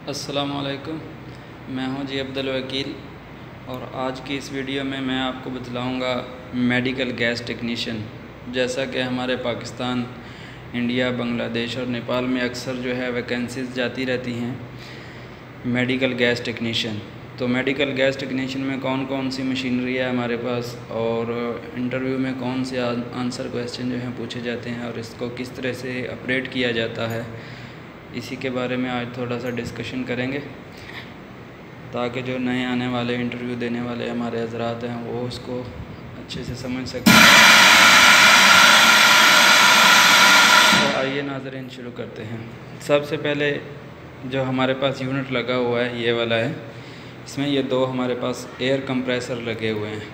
अस्सलामुअलैकुम, मैं हूं जी अब्दुल वकील और आज की इस वीडियो में मैं आपको बतलाऊंगा मेडिकल गैस टेक्नीशियन। जैसा कि हमारे पाकिस्तान, इंडिया, बांग्लादेश और नेपाल में अक्सर जो है वैकेंसीज़ जाती रहती हैं मेडिकल गैस टेक्नीशियन। तो मेडिकल गैस टेक्नीशियन में कौन कौन सी मशीनरी है हमारे पास और इंटरव्यू में कौन से आंसर क्वेश्चन जो हैं पूछे जाते हैं और इसको किस तरह से ऑपरेट किया जाता है, इसी के बारे में आज थोड़ा सा डिस्कशन करेंगे ताकि जो नए आने वाले इंटरव्यू देने वाले हमारे हजरात हैं वो उसको अच्छे से समझ सकें। तो आइए नाज़रीन शुरू करते हैं। सबसे पहले जो हमारे पास यूनिट लगा हुआ है ये वाला है। इसमें ये दो हमारे पास एयर कंप्रेसर लगे हुए हैं।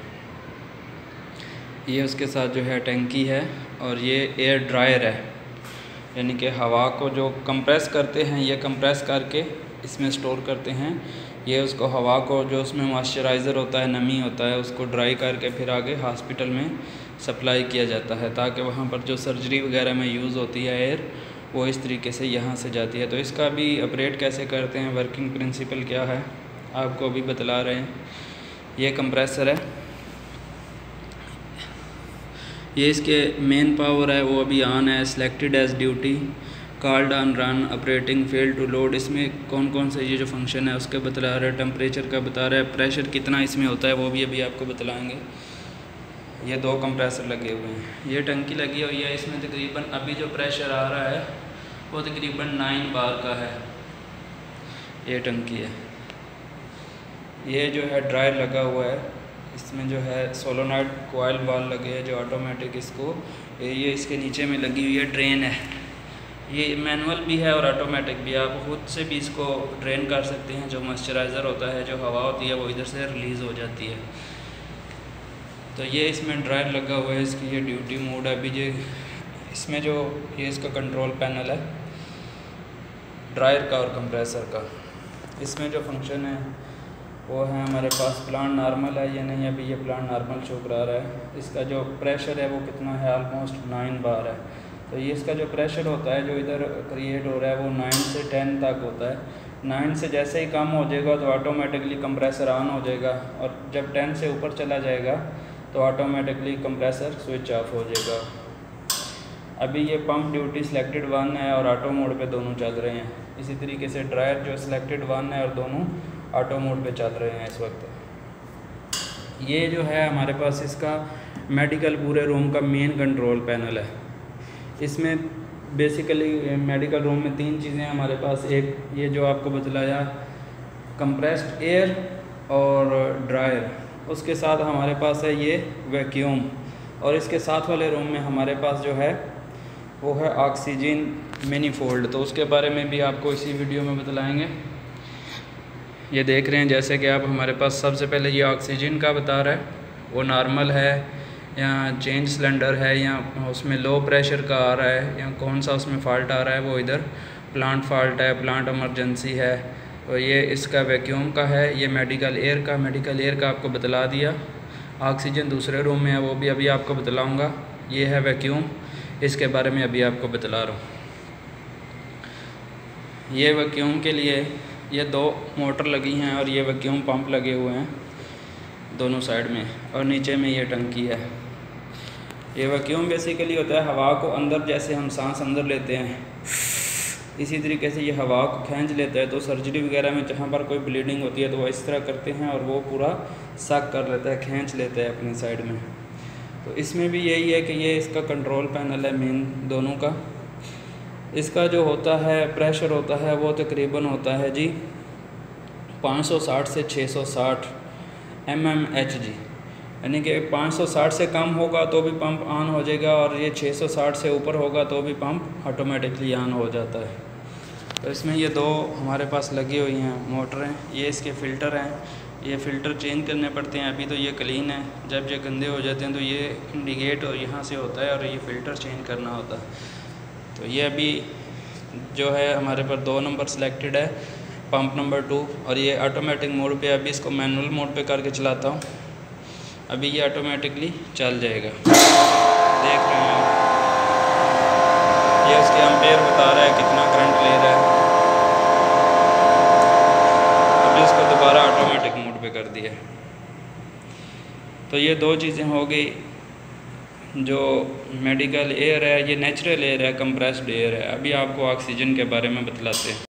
ये उसके साथ जो है टंकी है और ये एयर ड्रायर है, यानी कि हवा को जो कंप्रेस करते हैं ये कंप्रेस करके इसमें स्टोर करते हैं। ये उसको हवा को जो उसमें मॉइस्चराइज़र होता है, नमी होता है, उसको ड्राई करके फिर आगे हॉस्पिटल में सप्लाई किया जाता है ताकि वहाँ पर जो सर्जरी वगैरह में यूज़ होती है एयर वो इस तरीके से यहाँ से जाती है। तो इसका भी ऑपरेट कैसे करते हैं, वर्किंग प्रिंसिपल क्या है, आपको अभी बतला रहे हैं। ये कंप्रेसर है, ये इसके मेन पावर है वो अभी ऑन है। Selected as duty, called on run, operating, fail to load. इसमें कौन कौन से ये जो फंक्शन है उसके बतला रहा है। टेम्परेचर का बता रहा है, प्रेशर कितना इसमें होता है वो भी अभी आपको बतलाएंगे। ये दो कंप्रेसर लगे हुए हैं, ये टंकी लगी हुई है। इसमें तकरीबन अभी जो प्रेशर आ रहा है वो तकरीबन 9 बार का है। ये टंकी है। ये जो है ड्रायर लगा हुआ है, इसमें जो है सोलोनाइड कोयल वाल लगे हैं जो ऑटोमेटिक इसको, ये इसके नीचे में लगी हुई है ड्रेन है। ये मैनुअल भी है और ऑटोमेटिक भी है, आप खुद से भी इसको ड्रेन कर सकते हैं। जो मॉइस्चराइज़र होता है, जो हवा होती है वो इधर से रिलीज़ हो जाती है। तो ये इसमें ड्रायर लगा हुआ है, इसकी ये ड्यूटी मोड है। अभी ये इसमें जो ये इसका कंट्रोल पैनल है ड्रायर का और कंप्रेसर का। इसमें जो फंक्शन है वो है हमारे पास प्लांट नॉर्मल है या नहीं। अभी ये प्लांट नॉर्मल शो करा रहा है। इसका जो प्रेशर है वो कितना है, ऑलमोस्ट 9 बार है। तो ये इसका जो प्रेशर होता है जो इधर क्रिएट हो रहा है वो 9 से 10 तक होता है। 9 से जैसे ही कम हो जाएगा तो ऑटोमेटिकली कंप्रेसर ऑन हो जाएगा और जब 10 से ऊपर चला जाएगा तो ऑटोमेटिकली कंप्रेसर स्विच ऑफ हो जाएगा। अभी ये पंप ड्यूटी सिलेक्टेड 1 है और ऑटो मोड पे दोनों चल रहे हैं। इसी तरीके से ड्रायर जो सिलेक्टेड 1 है और दोनों ऑटो मोड पे चल रहे हैं इस वक्त। ये जो है हमारे पास इसका मेडिकल पूरे रूम का मेन कंट्रोल पैनल है। इसमें बेसिकली मेडिकल रूम में 3 चीज़ें हमारे पास। एक ये जो आपको बतलाया कंप्रेस्ड एयर और ड्रायर, उसके साथ हमारे पास है ये वैक्यूम, और इसके साथ वाले रूम में हमारे पास जो है वो है ऑक्सीजन मैनीफोल्ड। तो उसके बारे में भी आपको इसी वीडियो में बतलाएँगे। ये देख रहे हैं जैसे कि आप हमारे पास सबसे पहले ये ऑक्सीजन का बता रहा है, वो नॉर्मल है या चेंज सिलेंडर है या उसमें लो प्रेशर का आ रहा है या कौन सा उसमें फ़ॉल्ट आ रहा है। वो इधर प्लांट फॉल्ट है, प्लांट इमरजेंसी है। तो ये इसका वैक्यूम का है। ये मेडिकल एयर का आपको बतला दिया। ऑक्सीजन दूसरे रूम में है, वो भी अभी आपको बतलाऊँगा। ये है वैक्यूम, इसके बारे में अभी आपको बतला रहा हूँ। ये वैक्यूम के लिए ये 2 मोटर लगी हैं और ये वैक्यूम पंप लगे हुए हैं दोनों साइड में, और नीचे में ये टंकी है। ये वैक्यूम बेसिकली होता है हवा को अंदर, जैसे हम सांस अंदर लेते हैं इसी तरीके से ये हवा को खींच लेता है। तो सर्जरी वगैरह में जहाँ पर कोई ब्लीडिंग होती है तो वो इस तरह करते हैं और वो पूरा सक कर लेता है, खींच लेता है अपनी साइड में। तो इसमें भी यही है कि ये इसका कंट्रोल पैनल है मेन दोनों का। इसका जो होता है प्रेशर होता है वो तकरीबन होता है जी 560 से 660 mmHg, यानी कि 560 से कम होगा तो भी पंप ऑन हो जाएगा और ये 660 से ऊपर होगा तो भी पंप ऑटोमेटिकली ऑन हो जाता है। तो इसमें ये 2 हमारे पास लगी हुई हैं मोटरें। ये इसके फ़िल्टर हैं, ये फ़िल्टर चेंज करने पड़ते हैं। अभी तो ये क्लीन है, जब ये गंदे हो जाते हैं तो ये इंडिकेट और यहाँ से होता है और ये फ़िल्टर चेंज करना होता है। तो ये अभी जो है हमारे पास 2 नंबर सिलेक्टेड है, पंप नंबर 2, और ये ऑटोमेटिक मोड पे। अभी इसको मैनुअल मोड पे करके चलाता हूँ, अभी ये ऑटोमेटिकली चल जाएगा। देख रहे हैं आप, ये उसके एम्पेयर बता रहा है कितना करंट ले रहा है। ऑटोमेटिक मोड पे कर दिया। तो ये दो चीज़ें हो गई। जो मेडिकल एयर है ये नेचुरल एयर है, कंप्रेस्ड एयर है। अभी आपको ऑक्सीजन के बारे में बतलाते हैं।